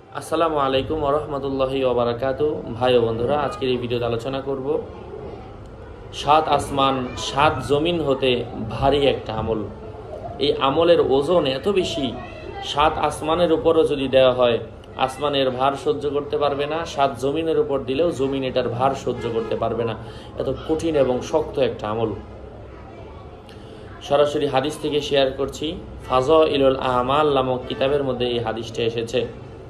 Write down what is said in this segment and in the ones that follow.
আসসালামু আলাইকুম ওয়া রাহমাতুল্লাহি ওয়া বারাকাতুহু। ভাই ও বন্ধুরা, আজকের এই ভিডিওতে আলোচনা করব 7 আসমান 7 জমিন হতে ভারী একটা আমল। এই আমলের ওজন এত বেশি, 7 আসমানের উপরও যদি দেওয়া হয় আসমানের ভার সহ্য করতে পারবে না, 7 জমিনের উপর দিলেও জমিন এটার ভার সহ্য করতে পারবে না। এত কঠিন এবং শক্ত একটা আমল। সরাসরি হাদিস থেকে শেয়ার করছি। ফাযাইলুল আমাল নামক কিতাবের মধ্যে এই হাদিসটা এসেছে।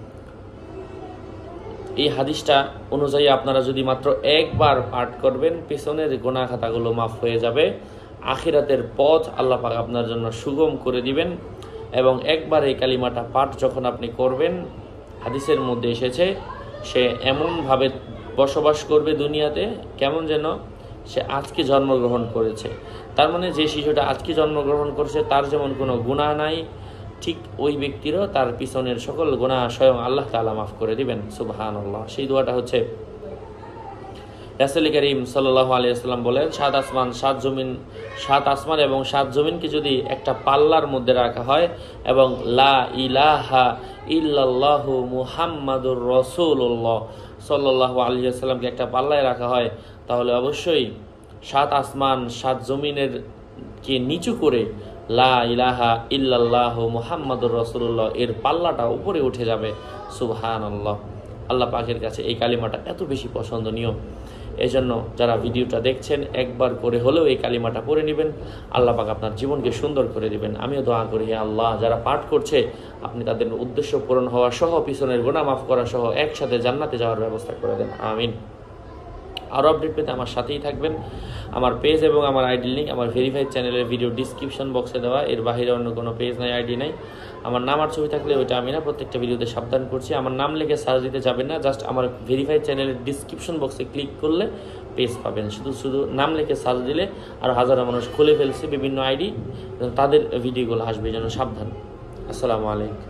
এই হাদিসটা অনুযায়ী আপনারা যদি মাত্র একবার পাঠ করবেন, পেছনের গুনাহ খাতাগুলো মাফ হয়ে যাবে। আখিরাতের পথ আল্লাহ পাক আপনার জন্য সুগম করে দিবেন। এবং একবার এই কালিমাটা পাঠ যখন আপনি করবেন, হাদিসের মধ্যে এসেছে সে এমনভাবে বসবাস করবে দুনিয়াতে কেমন যেন সে আজকে জন্মগ্রহণ করেছে। তার মানে যে শিশুটা আজকে জন্মগ্রহণ করছে তার যেমন কোনো গুনাহ নাই, ঠিক ওই ব্যক্তিরও তার পিছনের সকল গুনাহ স্বয়ং আল্লাহ তাআলা মাফ করে দিবেন। সুবহানাল্লাহ। সেই দোয়াটা হচ্ছে, রাসূল করিম সাল্লাল্লাহু আলাইহি ওয়াসাল্লাম বলেন, 7 আসমান 7 জমিন, 7 আসমান এবং 7 জমিনকে যদি একটা পাল্লার মধ্যে রাখা হয় এবং লা ইলাহা ইল্লাল্লাহু মুহাম্মাদুর রাসূলুল্লাহ সাল্লাল্লাহু আলাইহি ওয়াসাল্লামকে একটা পাল্লায় রাখা হয়, তাহলে অবশ্যই 7 আসমান 7 জমিনের কে নিচু করে লা ইলাহা ইল্লাল্লাহু মুহাম্মাদুর রাসূলুল্লাহ এর পাল্লাটা উপরে উঠে যাবে। সুবহানাল্লাহ। আল্লাহ পাকের কাছে এই কালিমাটা এত বেশি পছন্দনীয়। এই জন্য যারা ভিডিওটা দেখছেন একবার করে হলেও এই কালিমাটা পড়ে নেবেন। আল্লাহ পাক আপনার জীবনকে সুন্দর করে দিবেন। আমিও দোয়া করি, হে আল্লাহ, যারা পাঠ করছে আপনি তাদের উদ্দেশ্য পূরণ হওয়া সহ পিছনের গুনাহ মাফ করা সহ একসাথে জান্নাতে যাওয়ার ব্যবস্থা করে দেন। আমিন। আরও আপডেট পেতে আমার সাথেই থাকবেন। আমার পেজ এবং আমার আইডি লিঙ্ক আমার ভেরিফাইড চ্যানেলের ভিডিও ডিসক্রিপশন বক্সে দেওয়া। এর বাইরে অন্য কোনো পেজ নাই, আইডি নাই। আমার নাম আর ছবি থাকলে ওইটা আমি না, প্রত্যেকটা ভিডিওতে সাবধান করছি। আমার নাম লিখে সার্চ দিতে যাবেন না, জাস্ট আমার ভেরিফাইড চ্যানেলের ডিসক্রিপশন বক্সে ক্লিক করলে পেজ পাবেন। শুধু নাম লিখে সার্চ দিলে আর হাজারো মানুষ খুলে ফেলছে বিভিন্ন আইডি, তাদের ভিডিওগুলো আসবে, যেন সাবধান। আসসালামু আলাইকুম।